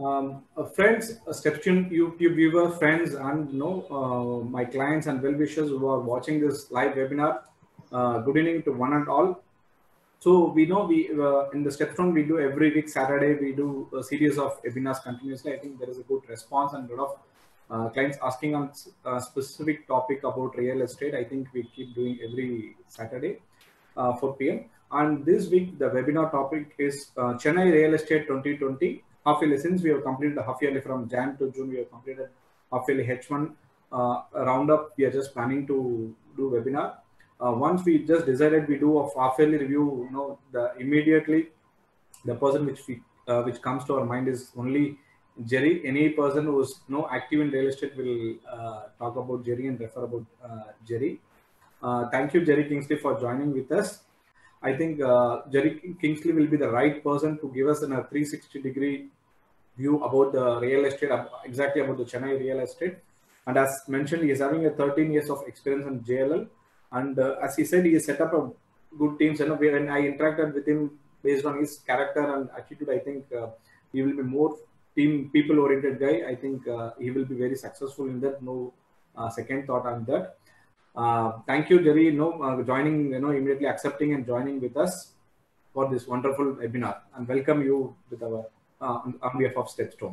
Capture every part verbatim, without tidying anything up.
Um, uh, friends, uh, Stepstone YouTube viewer, friends, and you know uh, my clients and well-wishers who are watching this live webinar. Uh, good evening to one and all. So we know we uh, in the Stepstone we do every week Saturday we do a series of webinars continuously. I think there is a good response and a lot of uh, clients asking on a specific topic about real estate. I think we keep doing every Saturday, uh, four P M. And this week the webinar topic is uh, Chennai Real Estate twenty twenty half yearly. Since we have completed the half yearly from Jan to June, we have completed half yearly H one uh, roundup. We are just planning to do webinar. Uh, once we just decided we do a half yearly review, you know, the immediately the person which we uh, which comes to our mind is only Jerry. Any person who is you know active in real estate will uh, talk about Jerry and refer about uh, Jerry. Uh, thank you, Jerry Kingsley, for joining with us. I think uh, Jerry Kingsley will be the right person to give us in a three sixty degree view about the real estate, exactly about the Chennai real estate. And as mentioned, he is having a thirteen years of experience in J L L. And uh, as he said, he has set up a good teams. You know, when I interacted with him based on his character and attitude, I think uh, he will be more team people oriented guy. I think uh, he will be very successful in that. No uh, second thought on that. Uh, thank you, Jerry. You know, uh, joining, you know, immediately accepting and joining with us for this wonderful webinar, and welcome you with our uh, on behalf of Stepstone.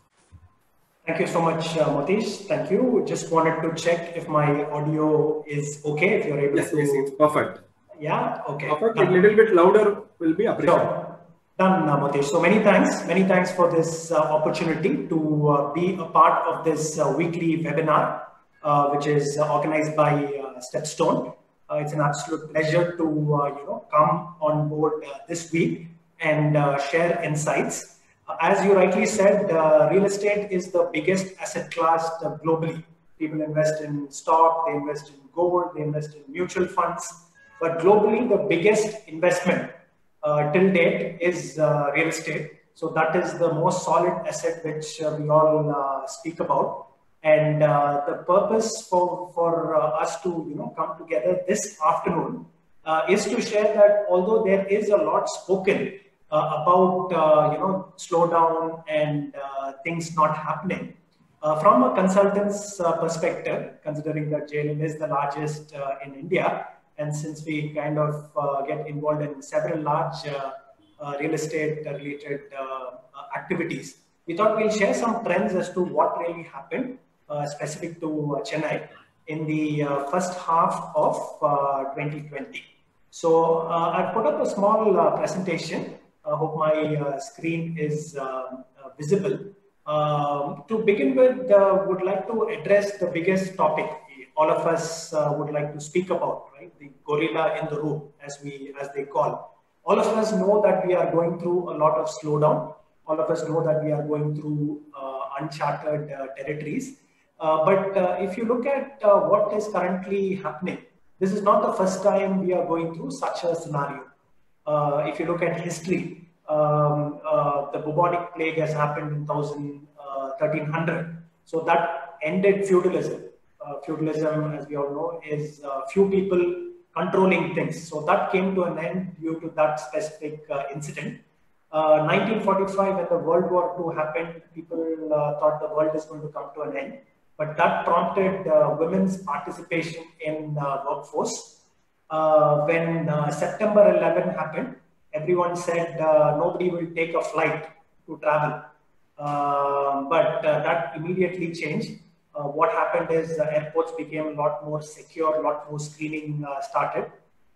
Thank you so much, uh, Matish. Thank you. Just wanted to check if my audio is okay, if you're able yes, to. Yes, it's perfect. Yeah, okay. Perfect. A little bit louder will be appreciated. Sure. Done, uh, Matish. So many thanks. Many thanks for this uh, opportunity to uh, be a part of this uh, weekly webinar, uh, which is uh, organized by uh, Stepstone. Uh, it's an absolute pleasure to uh, you know come on board uh, this week and uh, share insights. As you rightly said, uh, real estate is the biggest asset class uh, globally. People invest in stock, they invest in gold, they invest in mutual funds. But globally, the biggest investment uh, till date is uh, real estate. So that is the most solid asset which uh, we all uh, speak about. And uh, the purpose for, for uh, us to you know come together this afternoon uh, is to share that although there is a lot spoken Uh, about uh, you know slowdown and uh, things not happening. Uh, from a consultant's uh, perspective, considering that J L L is the largest uh, in India, and since we kind of uh, get involved in several large uh, uh, real estate related uh, uh, activities, we thought we'll share some trends as to what really happened uh, specific to uh, Chennai in the uh, first half of uh, twenty twenty. So uh, I put up a small uh, presentation. I hope my uh, screen is uh, uh, visible. Um, to begin with, uh, would like to address the biggest topic all of us uh, would like to speak about, right? The gorilla in the room, as we as they call. All of us know that we are going through a lot of slowdown. All of us know that we are going through uh, uncharted uh, territories. Uh, but uh, if you look at uh, what is currently happening, this is not the first time we are going through such a scenario. Uh, if you look at history, um, uh, the bubonic plague has happened in thirteen hundred. So that ended feudalism. Uh, feudalism, as we all know, is uh, few people controlling things. So that came to an end due to that specific uh, incident. Uh, nineteen forty-five, when the World War Two happened, people uh, thought the world is going to come to an end. But that prompted uh, women's participation in uh, workforce. Uh, when uh, September eleventh happened, everyone said uh, nobody will take a flight to travel. Uh, but uh, that immediately changed. Uh, what happened is uh, airports became a lot more secure, a lot more screening uh, started.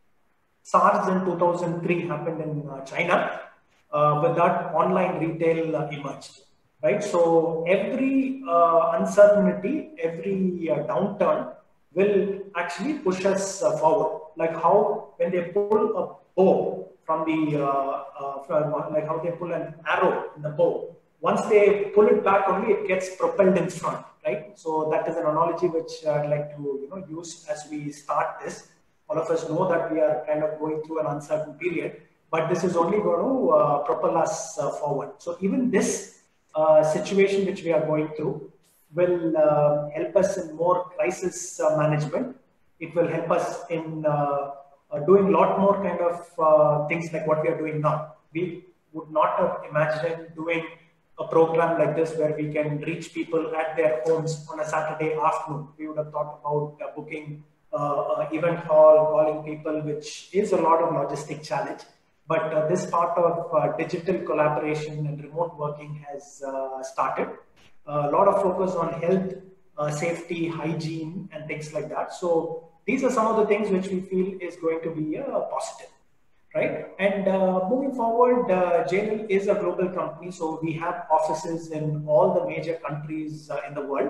SARS in two thousand three happened in uh, China. Uh, with that, online retail uh, emerged. Right. So every uh, uncertainty, every uh, downturn will actually push us uh, forward. Like how when they pull a bow from the, uh, uh, from, like how they pull an arrow in the bow, once they pull it back only, it gets propelled in front, right? So that is an analogy which I'd like to you know use as we start this. All of us know that we are kind of going through an uncertain period, but this is only going to uh, propel us uh, forward. So even this uh, situation which we are going through will uh, help us in more crisis uh, management. It will help us in uh, uh, doing a lot more kind of uh, things like what we are doing now. We would not have imagined doing a program like this where we can reach people at their homes on a Saturday afternoon. We would have thought about uh, booking uh, an event hall, calling people, which is a lot of logistic challenge. But uh, this part of uh, digital collaboration and remote working has uh, started. Uh, a lot of focus on health, uh, safety, hygiene, and things like that. So these are some of the things which we feel is going to be a positive, right? And uh, moving forward, uh, J L is a global company. So we have offices in all the major countries uh, in the world.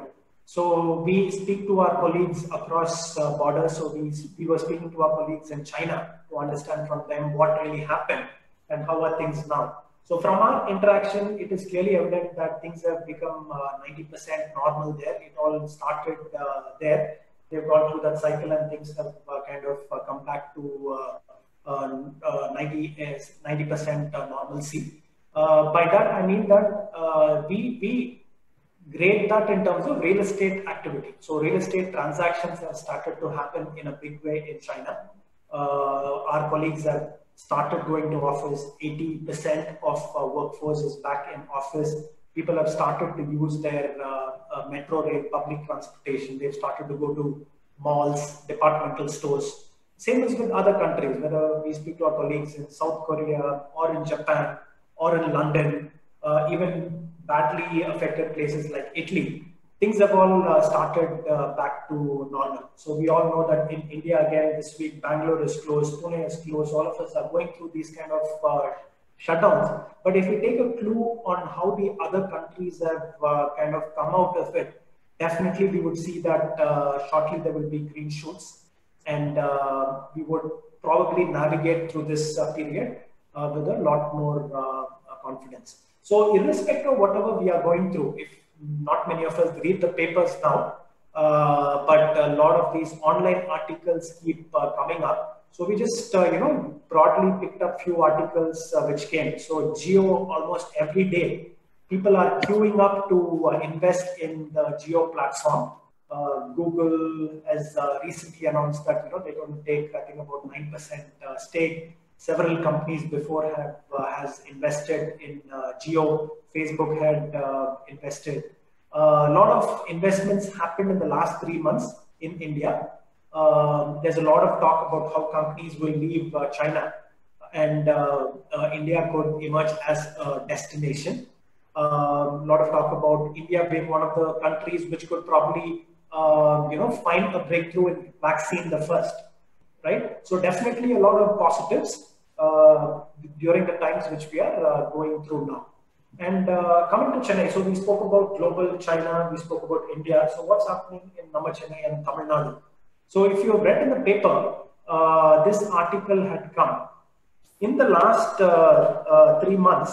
So we speak to our colleagues across uh, borders. So we, we were speaking to our colleagues in China to understand from them what really happened and how are things now. So from our interaction, it is clearly evident that things have become uh, ninety percent normal there. It all started uh, there. They've gone through that cycle and things have uh, kind of uh, come back to uh, uh, uh, ninety percent uh, normalcy. Uh, by that, I mean that uh, we, we grade that in terms of real estate activity. So real estate transactions have started to happen in a big way in China. Uh, our colleagues have started going to office. eighty percent of uh, workforce is back in office. People have started to use their uh, uh, metro rail, public transportation. They've started to go to malls, departmental stores. Same as with other countries, whether we speak to our colleagues in South Korea or in Japan or in London, uh, even badly affected places like Italy. Things have all uh, started uh, back to normal. So we all know that in India, again, this week, Bangalore is closed, Pune is closed. All of us are going through these kind of uh, shutdowns. But if we take a clue on how the other countries have uh, kind of come out of it, definitely we would see that uh, shortly there will be green shoots. And uh, we would probably navigate through this uh, period uh, with a lot more uh, confidence. So irrespective of whatever we are going through, if not many of us read the papers now, uh, but a lot of these online articles keep uh, coming up. So we just, uh, you know, broadly picked up few articles uh, which came. So Jio, almost every day, people are queuing up to uh, invest in the Jio platform. Uh, Google has uh, recently announced that, you know, they're going to take, I think, about nine percent uh, stake. Several companies before have uh, has invested in uh, Jio. Facebook had uh, invested. Uh, a lot of investments happened in the last three months in India. Um, there's a lot of talk about how companies will leave uh, China and uh, uh, India could emerge as a destination. Um, a lot of talk about India being one of the countries which could probably, uh, you know, find a breakthrough in vaccine the first. Right? So definitely a lot of positives uh, during the times which we are uh, going through now. And uh, coming to Chennai, so we spoke about global China, we spoke about India. So what's happening in Namma Chennai and Tamil Nadu? So if you have read in the paper, uh, this article had come. In the last uh, uh, three months,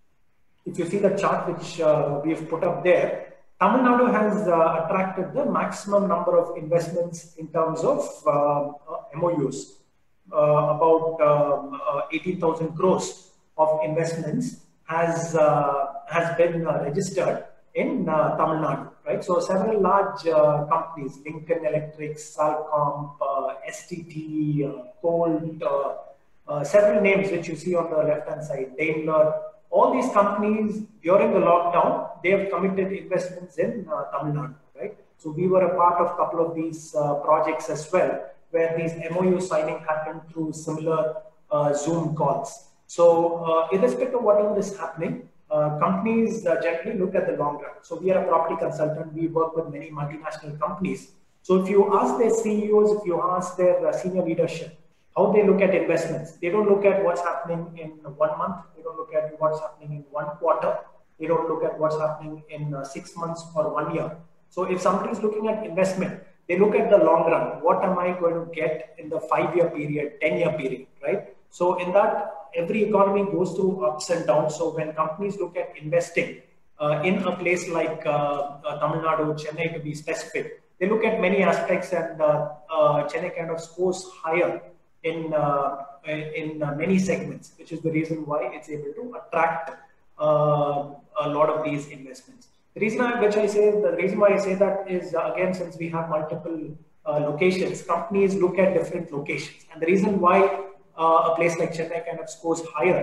if you see the chart which uh, we have put up there, Tamil Nadu has uh, attracted the maximum number of investments in terms of uh, M O Us, uh, about um, uh, eighteen thousand crores of investments has uh, has been uh, registered in uh, Tamil Nadu, right? So several large uh, companies, Lincoln Electric, Salcomp, uh, S T T, uh, Colt, uh, uh, several names which you see on the left-hand side, Daimler. All these companies during the lockdown, they have committed investments in uh, Tamil Nadu, right? So we were a part of a couple of these uh, projects as well, where these M O U signing happened through similar uh, Zoom calls. So uh, irrespective of whatever is happening, uh, companies uh, generally look at the long run. So we are a property consultant. We work with many multinational companies. So if you ask their C E Os, if you ask their uh, senior leadership, how they look at investments. They don't look at what's happening in one month. They don't look at what's happening in one quarter. They don't look at what's happening in uh, six months or one year. So if somebody is looking at investment, they look at the long run. What am I going to get in the five-year period, ten-year period, right? So in that, every economy goes through ups and downs. So when companies look at investing uh, in a place like uh, uh, Tamil Nadu, Chennai to be specific, they look at many aspects, and uh, uh, Chennai kind of scores higher in uh, in uh, many segments, which is the reason why it's able to attract uh, a lot of these investments. The reason I, which I say, the reason why I say that is uh, again, since we have multiple uh, locations, companies look at different locations, and the reason why uh, a place like Chennai kind of scores higher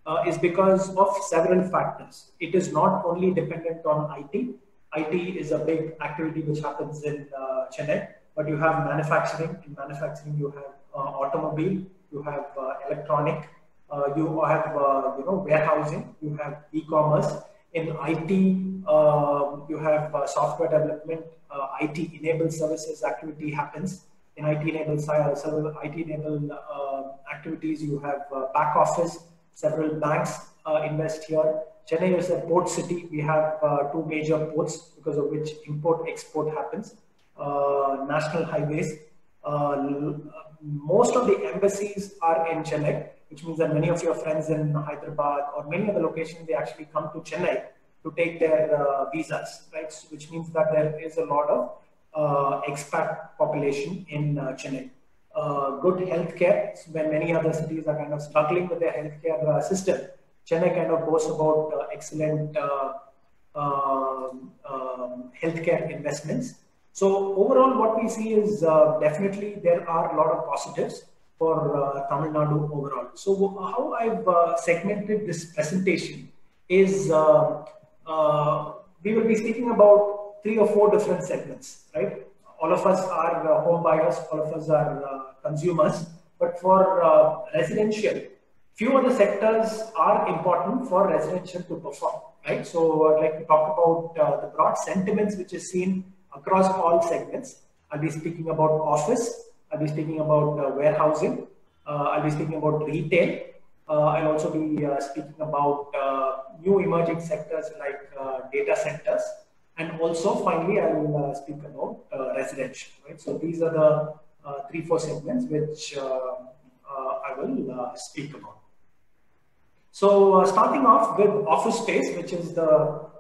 uh, is because of several factors. It is not only dependent on I T. I T is a big activity which happens in uh, Chennai, but you have manufacturing. In manufacturing, you have uh, automobile, you have uh, electronic, uh, you have uh, you know warehousing, you have e-commerce. In I T, uh, you have uh, software development, uh, I T-enabled services activity happens. In I T-enabled several I T-enabled uh, activities, you have uh, back office. Several banks uh, invest here. Chennai is a port city. We have uh, two major ports because of which import-export happens. Uh, national highways. Uh, most of the embassies are in Chennai, which means that many of your friends in Hyderabad or many other locations, they actually come to Chennai to take their uh, visas, right? So, which means that there is a lot of uh, expat population in uh, Chennai. Uh, good healthcare, when many other cities are kind of struggling with their healthcare uh, system, Chennai kind of boasts about uh, excellent uh, uh, um, healthcare investments. So overall, what we see is uh, definitely there are a lot of positives for uh, Tamil Nadu overall. So how I've uh, segmented this presentation is uh, uh, we will be speaking about three or four different segments, right? All of us are uh, home buyers, all of us are uh, consumers, but for uh, residential, few of the sectors are important for residential to perform, right? So I'd like to talk about uh, the broad sentiments which is seen across all segments. I'll be speaking about office, I'll be speaking about uh, warehousing, uh, I'll be speaking about retail, uh, I'll also be uh, speaking about uh, new emerging sectors like uh, data centers, and also finally I will uh, speak about uh, residential, right? So these are the uh, three, four segments which uh, uh, I will uh, speak about. So uh, starting off with office space, which is the,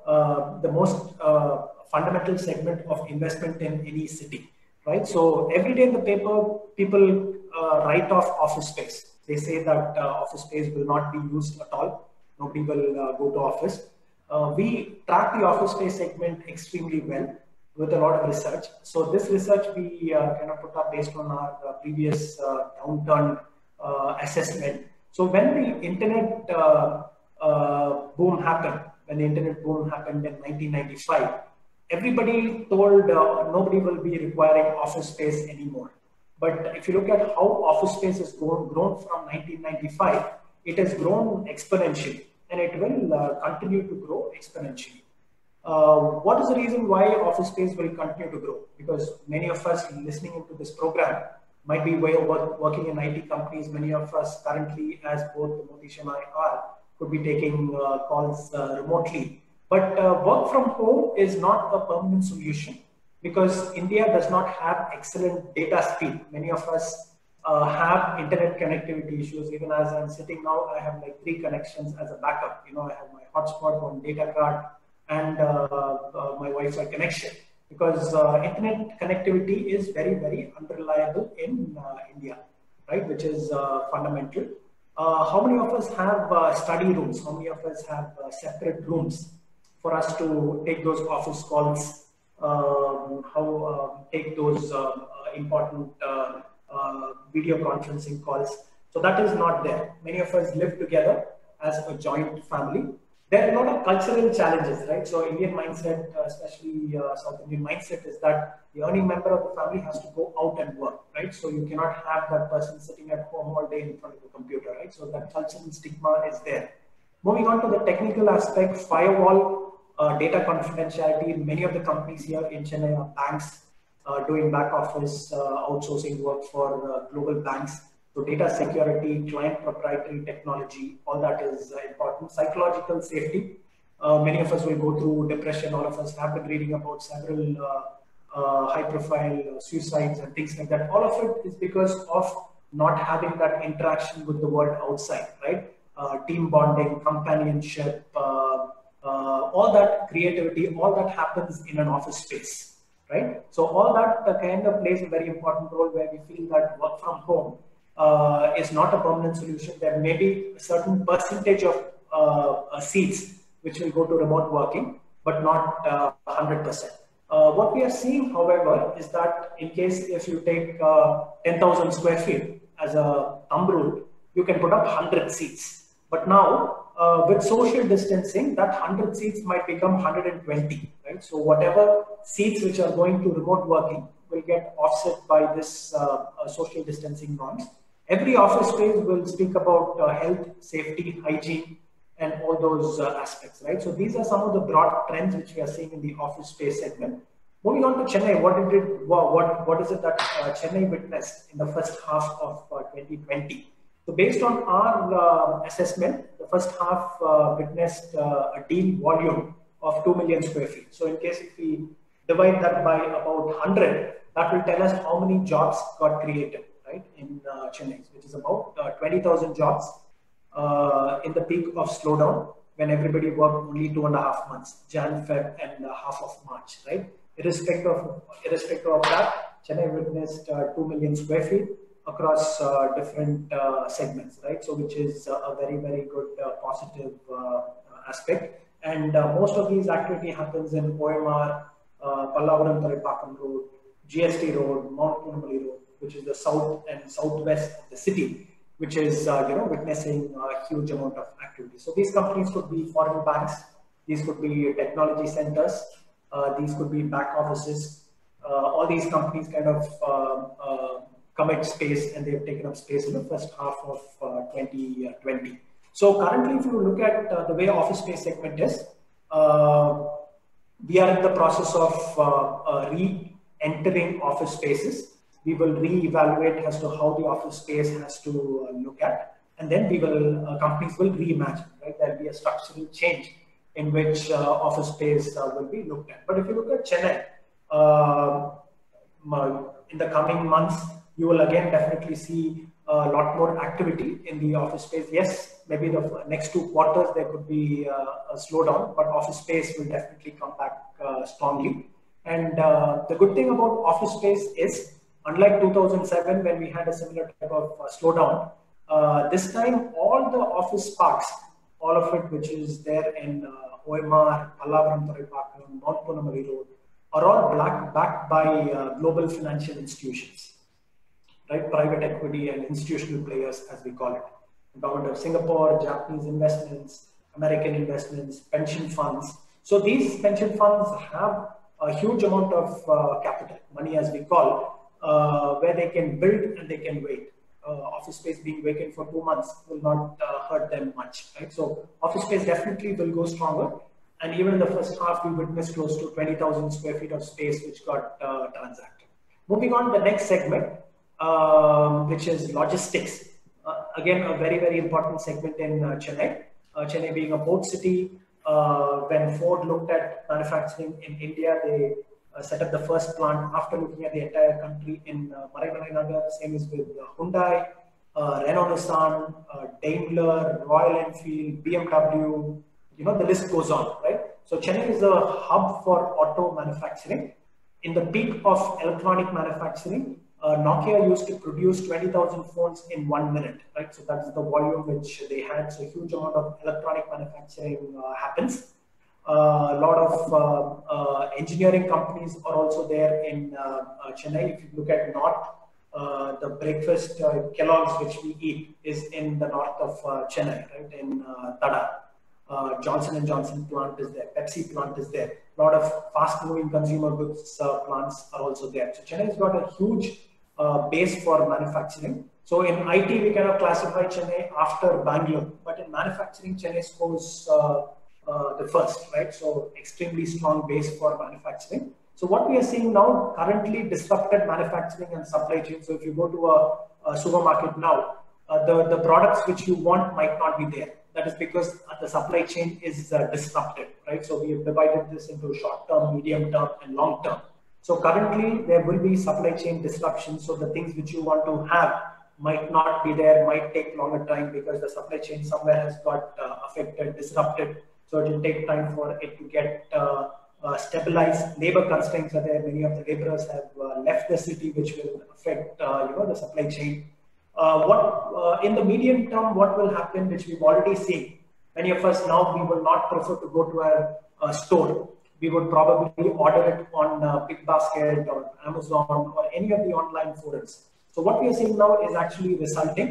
uh, the most uh, fundamental segment of investment in any city, right? So every day in the paper, people uh, write off office space. They say that uh, office space will not be used at all. Nobody will uh, go to office. Uh, we track the office space segment extremely well with a lot of research. So this research we uh, kind of put up based on our uh, previous uh, downturn uh, assessment. So when the internet uh, uh, boom happened, when the internet boom happened in nineteen ninety-five, everybody told uh, nobody will be requiring office space anymore. But if you look at how office space has grown, grown from nineteen ninety-five, it has grown exponentially, and it will uh, continue to grow exponentially. Uh, what is the reason why office space will continue to grow? Because many of us listening into this program might be work, working in I T companies. Many of us currently, as both Motish and I are, could be taking uh, calls uh, remotely. But uh, work from home is not a permanent solution because India does not have excellent data speed. Many of us uh, have internet connectivity issues. Even as I'm sitting now, I have like three connections as a backup. You know, I have my hotspot, one data card, and uh, uh, my Wi-Fi connection. Because uh, internet connectivity is very, very unreliable in uh, India, right? Which is uh, fundamental. Uh, how many of us have uh, study rooms? How many of us have uh, separate rooms for us to take those office calls? Um, how uh, take those uh, uh, important uh, uh, video conferencing calls? So that is not there. Many of us live together as a joint family. There are a lot of cultural challenges, right? So Indian mindset, uh, especially uh, South Indian mindset, is that the earning member of the family has to go out and work, right? So you cannot have that person sitting at home all day in front of the computer, right? So that cultural stigma is there. Moving on to the technical aspect, firewall, uh, data confidentiality. Many of the companies here in Chennai are banks uh, doing back office uh, outsourcing work for uh, global banks. So data security, client proprietary technology, all that is uh, important. Psychological safety. Uh, many of us will go through depression. All of us have been reading about several uh, uh, high-profile uh, suicides and things like that. All of it is because of not having that interaction with the world outside, right? Uh, team bonding, companionship, uh, uh, all that creativity, all that happens in an office space, right? So all that uh, kind of plays a very important role where we feel that work from home Uh, is not a permanent solution. There may be a certain percentage of uh, uh, seats which will go to remote working, but not uh, one hundred percent. Uh, what we are seeing, however, is that in case if you take uh, ten thousand square feet as a thumb rule, you can put up one hundred seats, But now, uh, with social distancing, that one hundred seats might become one hundred twenty, right? So whatever seats which are going to remote working will get offset by this uh, uh, social distancing norms. Every office space will speak about uh, health, safety, hygiene, and all those uh, aspects, right? So these are some of the broad trends which we are seeing in the office space segment. Moving on to Chennai, what did it, what, what, what is it that uh, Chennai witnessed in the first half of uh, twenty twenty? So based on our uh, assessment, the first half uh, witnessed uh, a deal volume of two million square feet. So in case if we divide that by about one hundred, that will tell us how many jobs got created, right, in uh, Chennai, which is about uh, twenty thousand jobs uh, in the peak of slowdown when everybody worked only two and a half months, Jan, Feb, and uh, half of March, right? Irrespective of, irrespective of that, Chennai witnessed uh, two million square feet across uh, different uh, segments, right? So which is uh, a very, very good uh, positive uh, aspect. And uh, most of these activity happens in O M R, uh, Pallavaram Tharaipakam Road, G S T Road, Mount Punamali Road, which is the south and southwest of the city, which is uh, you know witnessing a huge amount of activity. So these companies could be foreign banks, these could be technology centers, uh, these could be back offices. Uh, all these companies kind of uh, uh, commit space, and they've taken up space in the first half of uh, twenty twenty. So currently, if you look at uh, the way office space segment is, uh, we are in the process of uh, uh, re-entering office spaces. We will re-evaluate as to how the office space has to uh, look at, and then we will uh, companies will reimagine. Right, there will be a structural change in which uh, office space uh, will be looked at. But if you look at Chennai, uh, in the coming months, you will again definitely see a lot more activity in the office space. Yes, maybe the next two quarters there could be uh, a slowdown, but office space will definitely come back uh, strongly. And uh, the good thing about office space is, unlike two thousand seven when we had a similar type of uh, slowdown, uh, this time all the office parks, all of it which is there in uh, O M R, Pallavaram Tharaipakam, Mount Punamali Road, are all black, backed by uh, global financial institutions, right? Private equity and institutional players, as we call it. The government of Singapore, Japanese investments, American investments, pension funds. So these pension funds have a huge amount of uh, capital, money as we call, uh, where they can build and they can wait. Uh, office space being vacant for two months will not uh, hurt them much, right? So office space definitely will go stronger. And even in the first half, we witnessed close to twenty thousand square feet of space which got uh, transacted. Moving on to the next segment, um, which is logistics. Uh, again, a very, very important segment in uh, Chennai. Uh, Chennai being a port city, uh, when Ford looked at manufacturing in India, they uh, set up the first plant after looking at the entire country in uh, Maraimalai Nagar. Same is with uh, Hyundai, uh, Renault Nissan, uh, Daimler, Royal Enfield, B M W. You know, the list goes on, right? So Chennai is a hub for auto manufacturing. In the peak of electronic manufacturing, uh, Nokia used to produce twenty thousand phones in one minute, right? So that's the volume which they had. So a huge amount of electronic manufacturing uh, happens. Uh, a lot of uh, uh, engineering companies are also there in uh, uh, Chennai. If you look at North, uh, the breakfast uh, Kellogg's which we eat is in the north of uh, Chennai, right? In uh, Tada. Uh, Johnson and Johnson plant is there, Pepsi plant is there. A lot of fast-moving consumer goods uh, plants are also there. So Chennai has got a huge uh, base for manufacturing. So in I T, we kind of classify Chennai after Bangalore, but in manufacturing, Chennai scores uh, uh, the first, right? So extremely strong base for manufacturing. So what we are seeing now, currently disrupted manufacturing and supply chain. So if you go to a, a supermarket now, uh, the, the products which you want might not be there. That is because the supply chain is uh, disrupted, right? So we have divided this into short term, medium term, and long term. So currently there will be supply chain disruptions. So the things which you want to have might not be there, might take longer time because the supply chain somewhere has got uh, affected, disrupted. So it will take time for it to get uh, uh, stabilized. Labor constraints are there. Many of the laborers have uh, left the city, which will affect uh, you know the supply chain. Uh, what uh, in the medium term, what will happen, which we've already seen. Many of us now, we will not prefer to go to a, a store. We would probably order it on uh, BigBasket or Amazon or any of the online forums. So what we are seeing now is actually resulting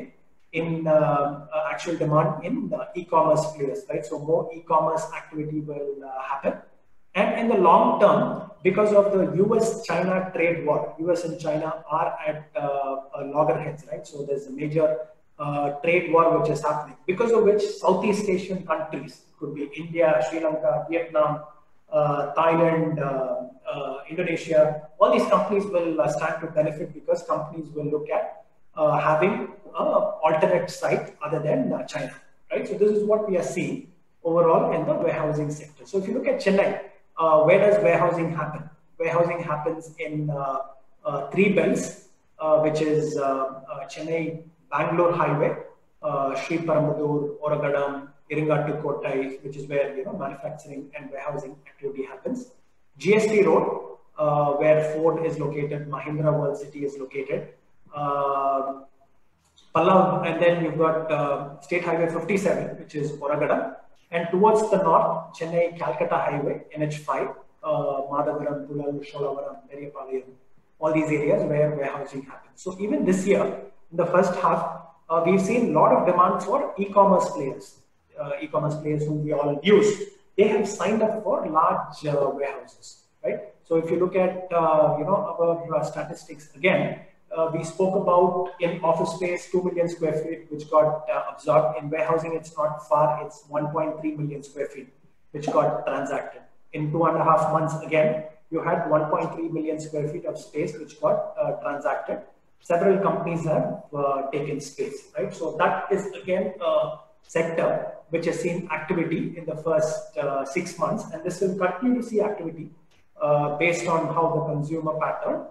in uh, uh, actual demand in uh, e-commerce players, right? So more e-commerce activity will uh, happen. And in the long term, because of the U S China trade war, U S and China are at uh, loggerheads, right? So there's a major uh, trade war which is happening, because of which Southeast Asian countries, could be India, Sri Lanka, Vietnam, uh, Thailand, uh, uh, Indonesia, all these companies will uh, stand to benefit, because companies will look at uh, having an alternate site other than uh, China, right? So this is what we are seeing overall in the warehousing sector. So if you look at Chennai, Uh, where does warehousing happen? Warehousing happens in uh, uh, three belts, uh, which is uh, uh, Chennai Bangalore Highway, uh, Sri Paramudur, Oragadam, Iringatu Kottai, which is where you know manufacturing and warehousing activity happens. G S T Road, uh, where Ford is located, Mahindra World City is located. Uh, Pallav, and then you've got uh, State Highway fifty-seven, which is Oragadam. And towards the north, Chennai Calcutta Highway, N H five, uh, Madhavaram, Pulal, Sholavaram, Periyapalayam, all these areas where warehousing happens. So even this year, in the first half, uh, we've seen a lot of demand for e-commerce players, uh, e-commerce players whom we all use. They have signed up for large uh, warehouses, right? So if you look at uh, you know our uh, statistics again. Uh, we spoke about in office space two million square feet, which got uh, absorbed. In warehousing, it's not far, it's one point three million square feet, which got transacted. In two and a half months, again, you had one point three million square feet of space, which got uh, transacted. Several companies have uh, taken space, right? So that is again a sector which has seen activity in the first uh, six months, and this will continue to see activity uh, based on how the consumer pattern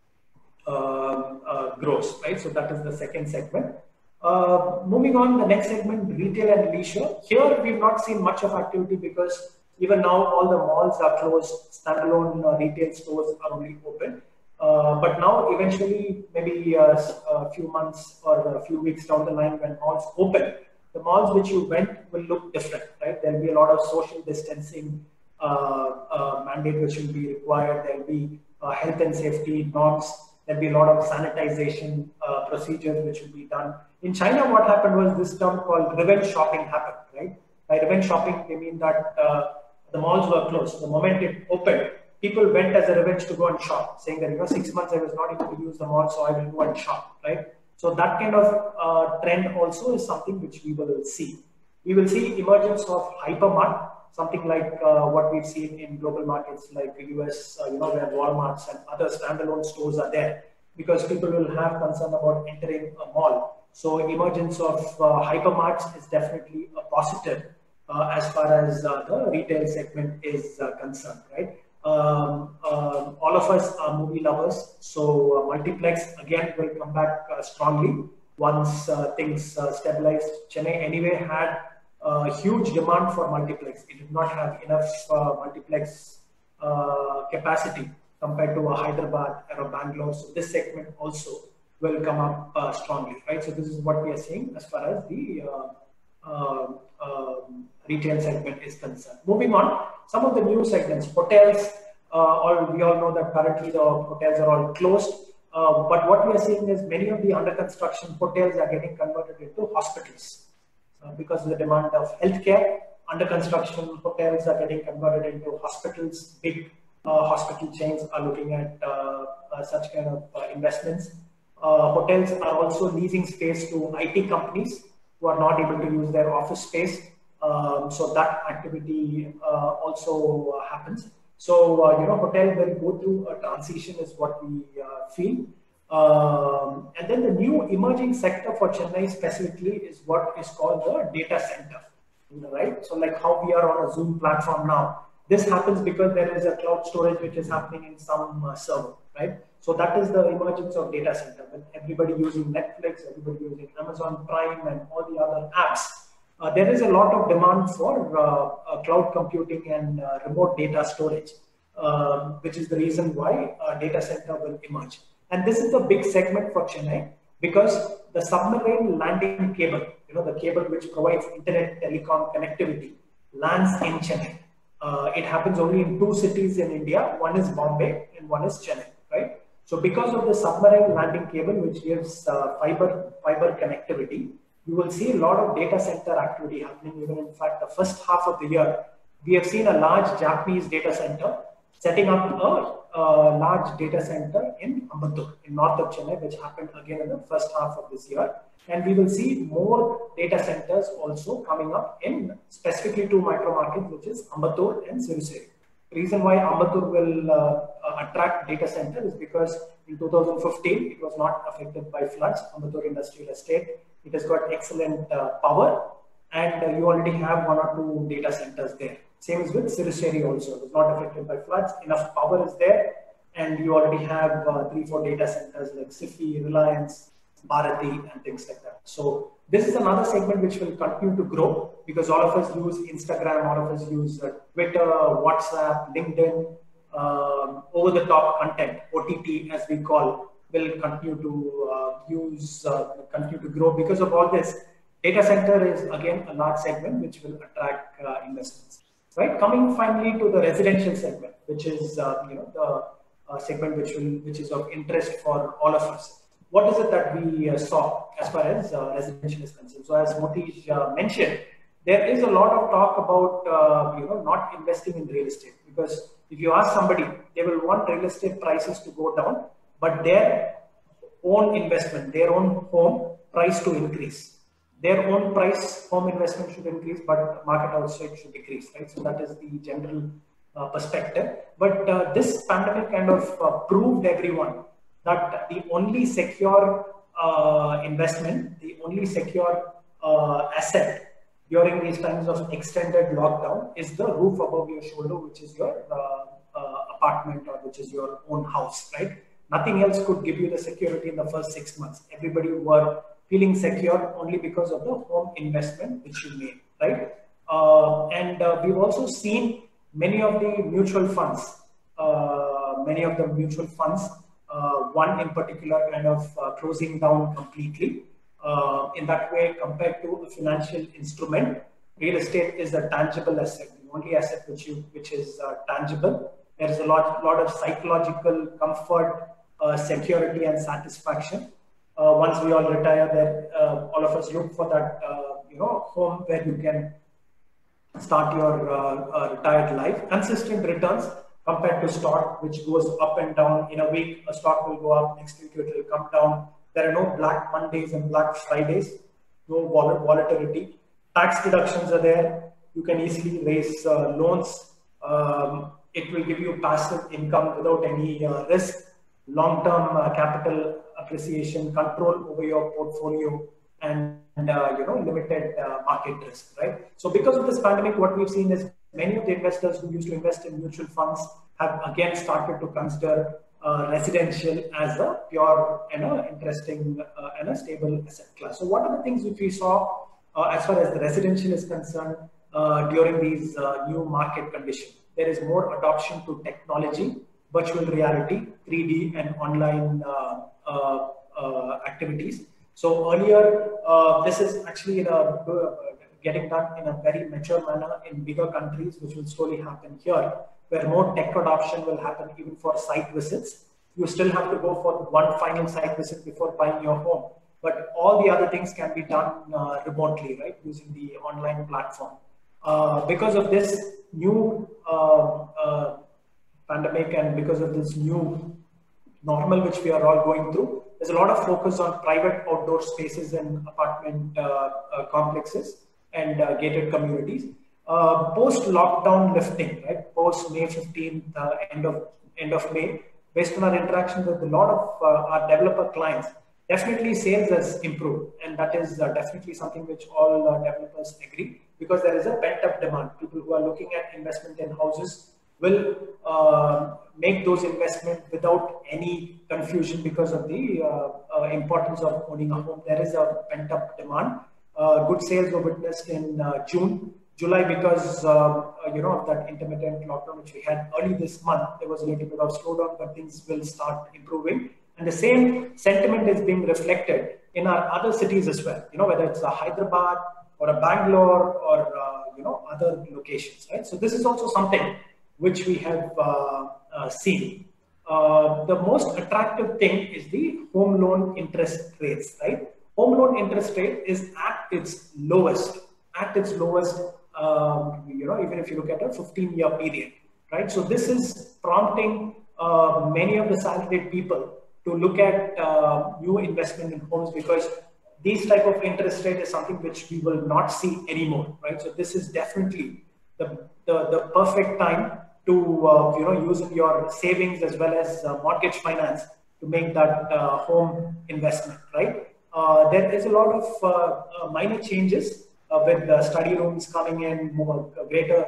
Uh, uh, grows, right? So that is the second segment. Uh, moving on, the next segment, retail and leisure. Here we've not seen much of activity, because even now all the malls are closed, standalone uh, retail stores are only open. Uh, but now eventually, maybe uh, a few months or a few weeks down the line, when malls open, the malls which you went will look different, right? There'll be a lot of social distancing uh, uh, mandate which will be required. There'll be uh, health and safety norms. There'll be a lot of sanitization uh, procedures which will be done. In China, what happened was this term called revenge shopping happened, right? By revenge shopping, they mean that uh, the malls were closed. The moment it opened, people went as a revenge to go and shop, saying that, you know, six months I was not able to use the mall, so I will go and shop, right? So that kind of uh, trend also is something which we will see. We will see emergence of hypermart, something like uh, what we've seen in global markets like the U S, uh, you know, where Walmarts and other standalone stores are there, because people will have concern about entering a mall. So emergence of uh, hypermarts is definitely a positive uh, as far as uh, the retail segment is uh, concerned, right? Um, um, all of us are movie lovers, so uh, multiplex again will come back uh, strongly once uh, things uh, stabilized. Chennai anyway had Uh, huge demand for multiplex. It did not have enough uh, multiplex uh, capacity compared to a Hyderabad or a Bangalore. So this segment also will come up uh, strongly, right? So this is what we are seeing as far as the uh, uh, uh, retail segment is concerned. Moving on, some of the new segments, hotels. Uh, all we all know that currently the hotels are all closed. Uh, but what we are seeing is many of the under construction hotels are getting converted into hospitals. Uh, because of the demand of healthcare, under construction hotels are getting converted into hospitals. Big uh, hospital chains are looking at uh, uh, such kind of uh, investments. Uh, hotels are also leasing space to I T companies who are not able to use their office space. Um, so that activity uh, also uh, happens. So, uh, you know, hotel will go through a transition is what we uh, feel. Um, and then the new emerging sector for Chennai specifically is what is called the data center, right? So like how we are on a Zoom platform now, this happens because there is a cloud storage which is happening in some uh, server, right? So that is the emergence of data center, with everybody using Netflix, everybody using Amazon Prime and all the other apps. Uh, there is a lot of demand for uh, uh, cloud computing and uh, remote data storage, uh, which is the reason why uh, data center will emerge. And this is a big segment for Chennai, because the submarine landing cable, you know, the cable which provides internet telecom connectivity, lands in Chennai. Uh, it happens only in two cities in India. One is Bombay and one is Chennai, right? So because of the submarine landing cable, which gives uh, fiber fiber connectivity, you will see a lot of data center activity happening. Even in fact, the first half of the year, we have seen a large Japanese data center setting up a, a large data center in Ambattur, in north of Chennai, which happened again in the first half of this year. And we will see more data centers also coming up in specifically two micro markets, which is Ambattur and Siruseri. The reason why Ambattur will uh, attract data center is because in two thousand fifteen, it was not affected by floods. Ambattur Industrial Estate, it has got excellent uh, power, and uh, you already have one or two data centers there. Same is with Siruseri also, it was not affected by floods, enough power is there, and you already have uh, three, four data centers like Sifi, Reliance, Bharati, and things like that. So this is another segment which will continue to grow because all of us use Instagram, all of us use uh, Twitter, WhatsApp, LinkedIn, um, over-the-top content, O T T as we call, will continue to uh, use, uh, continue to grow. Because of all this, data center is again a large segment which will attract uh, investments. Right. Coming finally to the residential segment, which is uh, you know the uh, segment which will which is of interest for all of us. What is it that we uh, saw as far as uh, residential is concerned? So as Motish uh, mentioned, there is a lot of talk about uh, you know not investing in real estate, because if you ask somebody, they will want real estate prices to go down, but their own investment, their own home price to increase. Their own price, home investment should increase, but market outside should decrease, right? So that is the general uh, perspective. But uh, this pandemic kind of uh, proved everyone that the only secure uh, investment, the only secure uh, asset during these times of extended lockdown is the roof above your shoulder, which is your uh, uh, apartment or which is your own house, right? Nothing else could give you the security in the first six months. Everybody were feeling secure only because of the home investment which you made, right? Uh, and uh, we've also seen many of the mutual funds, uh, many of the mutual funds, uh, one in particular kind of uh, closing down completely. Uh, in that way, compared to a financial instrument, real estate is a tangible asset, the only asset which you which is uh, tangible. There is a lot, lot of psychological comfort, uh, security, and satisfaction. Uh, once we all retire, there uh, all of us look for that uh, you know home where you can start your uh, uh, retired life. Consistent returns compared to stock, which goes up and down. In a week, a stock will go up. Next week, it will come down. There are no Black Mondays and Black Fridays. No vol volatility. Tax deductions are there. You can easily raise uh, loans. Um, it will give you passive income without any uh, risk. Long-term uh, capital appreciation, control over your portfolio, and, and uh, you know limited uh, market risk, right? So because of this pandemic, what we've seen is many of the investors who used to invest in mutual funds have again started to consider uh, residential as a pure and a interesting uh, and a stable asset class. So what are the things which we saw uh, as far as the residential is concerned uh, during these uh, new market conditions? There is more adoption to technology, virtual reality, three D and online uh, uh, uh, activities. So earlier, uh, this is actually in a, uh, getting done in a very mature manner in bigger countries, which will slowly happen here, where more tech adoption will happen even for site visits. You still have to go for one final site visit before buying your home, but all the other things can be done uh, remotely, right, using the online platform. Uh, because of this new uh, uh, pandemic and because of this new normal which we are all going through, there's a lot of focus on private outdoor spaces and apartment uh, uh, complexes and uh, gated communities. Uh, post lockdown lifting, right? Post May fifteenth, uh, end of end of May, based on our interactions with a lot of uh, our developer clients, definitely sales has improved, and that is uh, definitely something which all uh, developers agree, because there is a pent-up demand. People who are looking at investment in houses will uh, make those investments without any confusion because of the uh, uh, importance of owning a home. There is a pent-up demand. Uh, good sales were witnessed in uh, June, July, because uh, you know of that intermittent lockdown which we had early this month. There was a little bit of slowdown, but things will start improving. And the same sentiment is being reflected in our other cities as well. You know, whether it's a Hyderabad or a Bangalore or uh, you know other locations, right? So this is also something which we have uh, uh, seen. Uh, the most attractive thing is the home loan interest rates, right? Home loan interest rate is at its lowest, at its lowest, um, you know, even if you look at a fifteen year period, right? So this is prompting uh, many of the salaried people to look at uh, new investment in homes, because these type of interest rate is something which we will not see anymore, right? So this is definitely the, the, the perfect time to, uh, you know, use your savings as well as uh, mortgage finance to make that uh, home investment, right? Uh, there is a lot of uh, uh, minor changes uh, with uh, study rooms coming in, more uh, greater,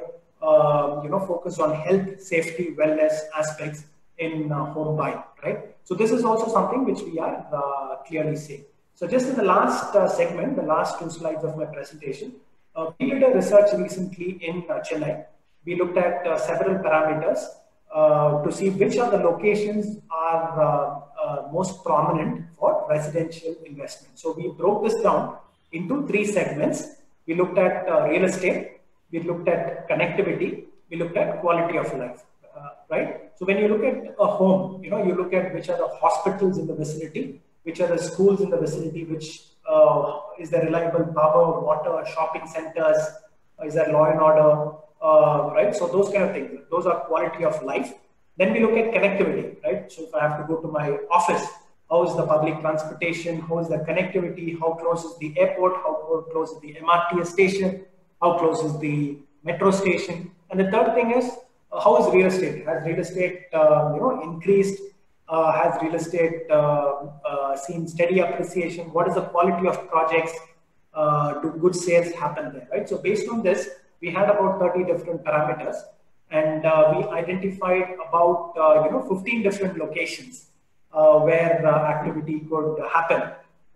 uh, you know, focus on health, safety, wellness aspects in uh, home buying, right? So this is also something which we are uh, clearly seeing. So just in the last uh, segment, the last two slides of my presentation, uh, we did a research recently in uh, Chennai. We looked at uh, several parameters uh, to see which of the locations are uh, uh, most prominent for residential investment. So we broke this down into three segments. We looked at uh, real estate, we looked at connectivity, we looked at quality of life, uh, right? So when you look at a home, you know, you look at which are the hospitals in the vicinity, which are the schools in the vicinity, which uh, is there reliable power, water, shopping centers, is there law and order, uh, right? So those kind of things, those are quality of life. Then we look at connectivity, right? So if I have to go to my office, how is the public transportation, how is the connectivity, how close is the airport, how close is the M R T S station, how close is the metro station. And the third thing is, uh, how is real estate? Has real estate uh, you know, increased? Uh, has real estate uh, uh, seen steady appreciation? What is the quality of projects? Uh, do good sales happen there, right? So based on this, we had about thirty different parameters, and uh, we identified about uh, you know fifteen different locations uh, where uh, activity could happen.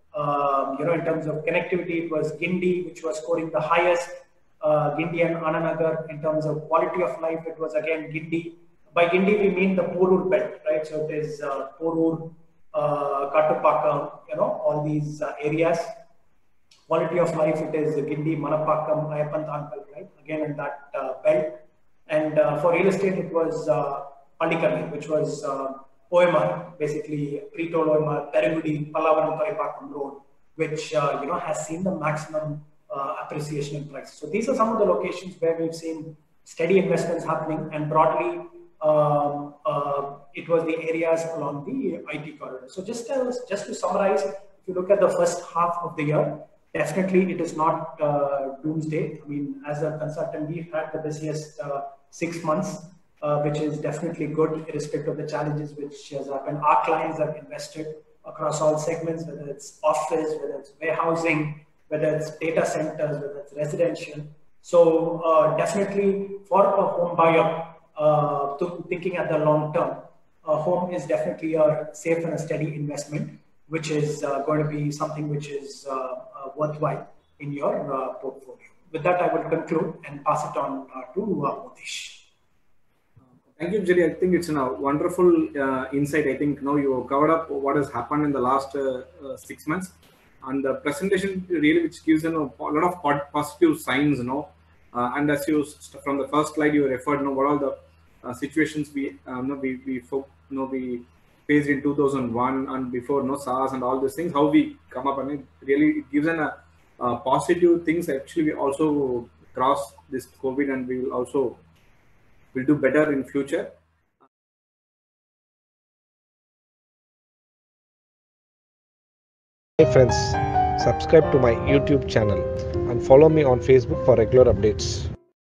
Um, you know, in terms of connectivity, it was Guindy, which was scoring the highest. Uh, Guindy and Ananagar. In terms of quality of life, it was again Guindy. By Guindy, we mean the Porur belt, right? So it is uh, Porur, uh, Kattupakam, you know, all these uh, areas. Quality of life, it is Guindy, Manapakkam, Ayapanthankal, right? Again in that uh, belt. And uh, for real estate, it was uh, Pallikaranai, which was uh, O M R, basically pre-toll O M R, Perugudi, Pallavaram, Paripakkam Road, which uh, you know has seen the maximum uh, appreciation in price. So these are some of the locations where we've seen steady investments happening, and broadly, Um, uh, it was the areas along the I T corridor. So just as, just to summarize, if you look at the first half of the year, definitely it is not uh, doomsday. I mean, as a consultant, we've had the busiest uh, six months, uh, which is definitely good, irrespective of the challenges which has happened. Our clients have invested across all segments, whether it's office, whether it's warehousing, whether it's data centers, whether it's residential. So uh, definitely for a home buyer, Uh, to thinking at the long term, a home is definitely a safe and a steady investment, which is uh, going to be something which is uh, uh, worthwhile in your uh, portfolio. With that, I will conclude and pass it on uh, to uh, Modish. Thank you, Jerry. I think it's a wonderful uh, insight. I think now you covered up what has happened in the last uh, uh, six months, and the presentation really which gives you know, a lot of positive signs, you know. Uh, and as you from the first slide you referred, you know, what all the uh, situations we uh, know we we you know we faced in two thousand one and before, you know, SARS and all these things. How we come up, and it really it gives an a uh, positive things. Actually, we also cross this COVID, and we will also will do better in future. Hi friends, subscribe to my YouTube channel and follow me on Facebook for regular updates.